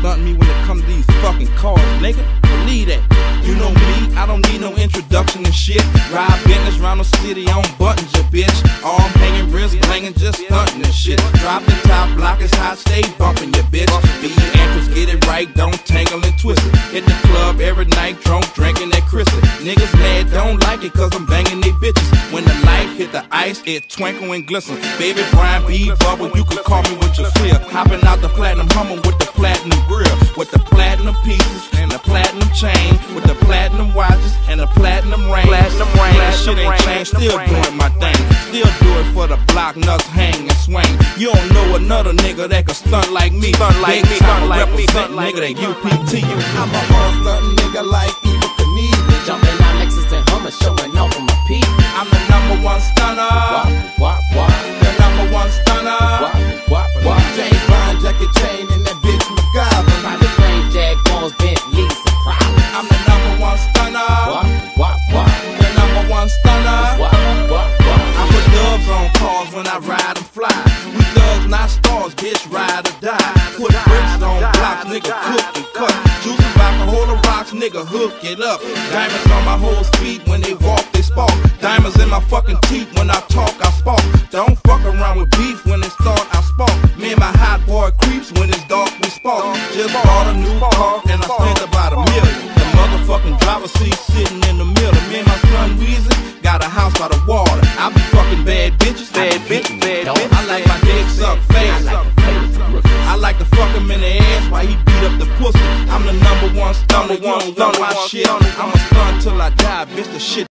stunt me when it comes to these fucking cars, nigga. Believe that. You know me, I don't need no introduction and shit. Ride business round the city on buttons, ya bitch. Arm hanging, wrist blangin', just stuntin' and shit. Drop the top, block is hot, stay bumpin', ya bitch. Be your entrance, get it right, don't tangle and twist it. Hit the club every night, drunk, drinking that crystal. Niggas mad, don't like it, cause I'm banging they bitches. When the light hit the ice, it twinkle and glisten. Baby Brian B. Bubble, you can call me with your fear. Hopping out the platinum Hummer with the platinum grill. With the platinum pieces and the platinum chain. With the platinum watches and the platinum ring. That shit ain't changed, still doing my thing. Still do it for the block, nuts hang and swing. You don't know another nigga that can stunt like me. Stunt like me, nigga, that UPT. I'm a hard stuntin' nigga like Evil Knievel. Jumping out Lexus and Hummer, showing off on my peak. I'm the #1 stunner. Wop. The #1 stunner. Wop. James Bond, Jackie Chain, and that bitch MacGyver. Private plane, Jaguars, Bentleys, and Prowlers. I'm the #1 stunner. Wop. The #1 stunner. Wop. I put dubs on cars when I ride and fly. We thugs, not stars, bitch, ride or die. Put bricks on blocks, nigga, cook and cut. Juice of alcohol or rocks, nigga, hook it up. Diamonds on my whole feet when they walk, they spark. Diamonds in my fucking teeth when I talk, I spark. Don't fuck around with beef when it's thought I spark. Me and my hot boy creeps when it's dark, we spark. Just bought a new car and I spent about $1 million. The motherfucking driver's seat sitting in the middle. Me and my son Weezy got a house by the water. I be fucking bad bitches. I like my dick sucked fast. I like to fuck him in the ass while he beat up the pussy. I'm the #1 stunner. You don't know my shit. I'ma stun till I die, bitch. The shit